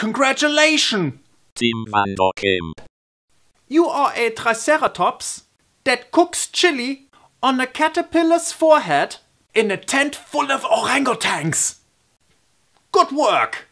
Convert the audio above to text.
Congratulations! Team Vanderkimp. You are a triceratops that cooks chili on a caterpillar's forehead in a tent full of orangutans. Good work!